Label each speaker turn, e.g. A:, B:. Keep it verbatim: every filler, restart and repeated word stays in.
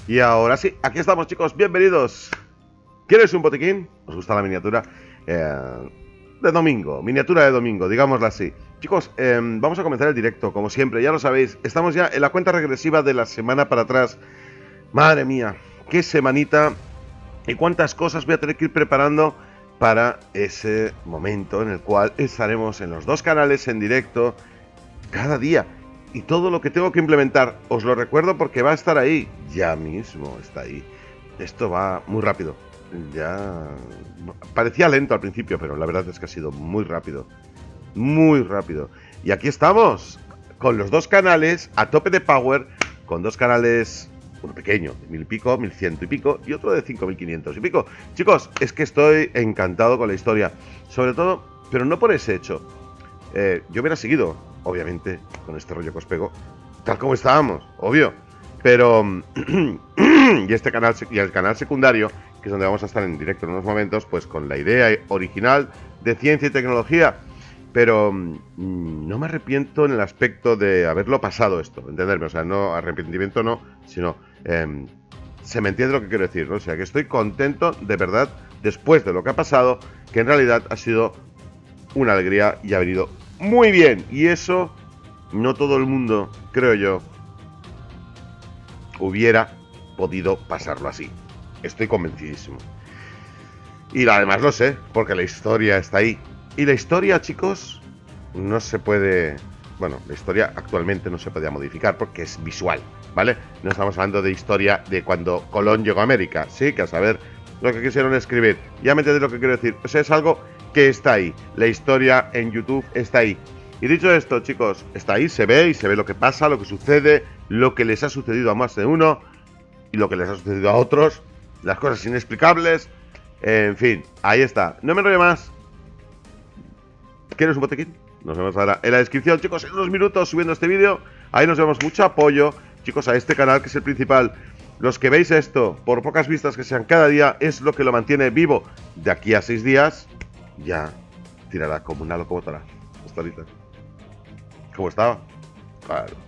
A: Y ahora sí, aquí estamos, chicos, bienvenidos. ¿Quieres un botiquín? ¿Os gusta la miniatura? Eh, de domingo, miniatura de domingo, digámosla así. Chicos, eh, vamos a comenzar el directo, como siempre, ya lo sabéis. Estamos ya en la cuenta regresiva de la semana para atrás. Madre mía, qué semanita y cuántas cosas voy a tener que ir preparando para ese momento en el cual estaremos en los dos canales en directo cada día. Y todo lo que tengo que implementar, os lo recuerdo porque va a estar ahí. Ya mismo está ahí. Esto va muy rápido. Ya... Parecía lento al principio, pero la verdad es que ha sido muy rápido. Muy rápido. Y aquí estamos, con los dos canales a tope de power, con dos canales... Uno pequeño, de mil y pico, mil ciento y pico, y otro de cinco mil quinientos y pico. Chicos, es que estoy encantado con la historia. Sobre todo, pero no por ese hecho. Eh, yo hubiera seguido, obviamente, con este rollo que os pego, tal como estábamos, obvio. Pero, y este canal, y el canal secundario, que es donde vamos a estar en directo en unos momentos, pues con la idea original de ciencia y tecnología. Pero mmm, no me arrepiento en el aspecto de haberlo pasado esto, entenderme, o sea, no arrepentimiento no, sino eh, se me entiende lo que quiero decir, ¿no? O sea, que estoy contento de verdad después de lo que ha pasado, que en realidad ha sido una alegría y ha venido muy bien. Y eso no todo el mundo, creo yo, hubiera podido pasarlo así. Estoy convencidísimo. Y además lo sé, porque la historia está ahí. Y la historia, chicos, no se puede... Bueno, la historia actualmente no se podía modificar porque es visual, ¿vale? No estamos hablando de historia de cuando Colón llegó a América, sí, que a saber lo que quisieron escribir. Ya me entendéis lo que quiero decir. O sea, es algo que está ahí. La historia en YouTube está ahí. Y dicho esto, chicos, está ahí, se ve y se ve lo que pasa, lo que sucede, lo que les ha sucedido a más de uno y lo que les ha sucedido a otros, las cosas inexplicables, en fin, ahí está. No me enrollo más. ¿Quieres un botiquín? Nos vemos ahora en la descripción, chicos, en unos minutos subiendo este vídeo. Ahí nos vemos, mucho apoyo, chicos, a este canal que es el principal. Los que veis esto, por pocas vistas que sean cada día, es lo que lo mantiene vivo. De aquí a seis días, ya tirará como una locomotora. Hasta ahorita. ¿Cómo estaba? Claro.